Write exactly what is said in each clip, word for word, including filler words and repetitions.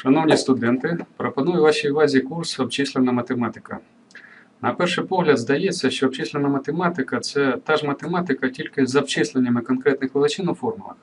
Шановні студенти, пропоную вашій увазі курс «Обчислена математика». На перший погляд здається, що обчислена математика – це та ж математика, тільки з обчисленнями конкретних величин у формулах.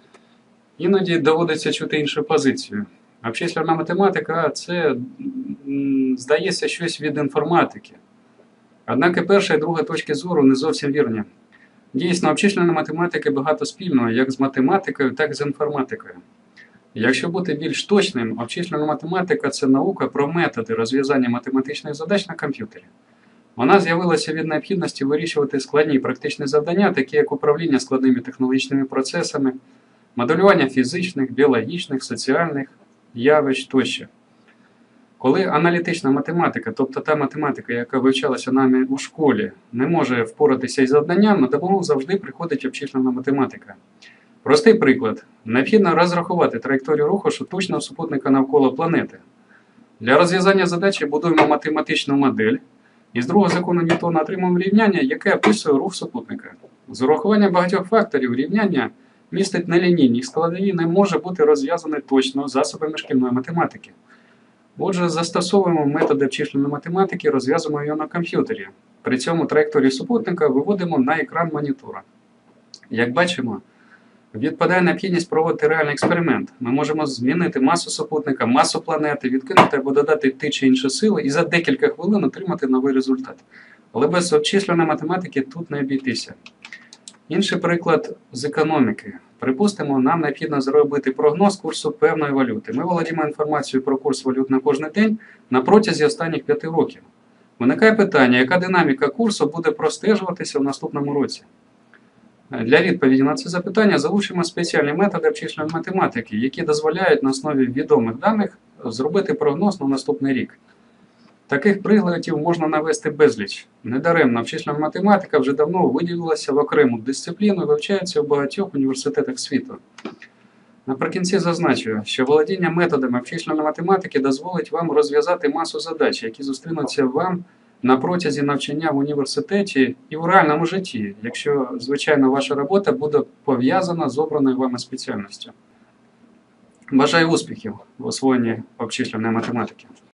Іноді доводиться чути іншу позицію. Обчислена математика – це, здається, щось від інформатики. Однак перша і друга точки зору не зовсім вірні. Дійсно, обчислена математика багато спільного як з математикою, так і з інформатикою. Якщо бути більш точним, обчислена математика – це наука про методи розв'язання математичних задач на комп'ютері. Вона з'явилася від необхідності вирішувати складні практичні завдання, такі як управління складними технологічними процесами, моделювання фізичних, біологічних, соціальних явищ тощо. Коли аналітична математика, тобто та математика, яка вивчалася нами у школі, не може впоратися із завданням, на допомогу завжди приходить обчислена математика. Простий приклад. Необхідно розрахувати траєкторію руху штучного супутника навколо планети. Для розв'язання задачі будуємо математичну модель. Із другого закону Ньютона отримуємо рівняння, яке описує рух супутника. З урахуванням багатьох факторів рівняння містить нелінійні складові, не може бути розв'язане точно засобами шкільної математики. Отже, застосовуємо методи обчисленої математики, розв'язуємо його на комп'ютері. При цьому траєкторію супутника виводимо на екран монітора. Як бачимо, відпадає необхідність проводити реальний експеримент. Ми можемо змінити масу супутника, масу планети, відкинути або додати ті чи інші сили і за декілька хвилин отримати новий результат. Але без обчисленої математики тут не обійтися. Інший приклад з економіки. Припустимо, нам необхідно зробити прогноз курсу певної валюти. Ми володіємо інформацією про курс валют на кожен день на протязі останніх п'яти років. Виникає питання, яка динаміка курсу буде простежуватися в наступному році? Для відповіді на це запитання залучимо спеціальні методи обчисленої математики, які дозволяють на основі відомих даних зробити прогноз на наступний рік. Таких прикладів можна навести безліч. Недаремно обчислена математика вже давно виділилася в окрему дисципліну і вивчається в багатьох університетах світу. Наприкінці зазначу, що володіння методами обчисленої математики дозволить вам розв'язати масу задач, які зустрінуться вам на протязі навчання в університеті і в реальному житті, якщо, звичайно, ваша робота буде пов'язана з обраною вами спеціальністю. Бажаю успіхів в освоєнні обчисленої математики.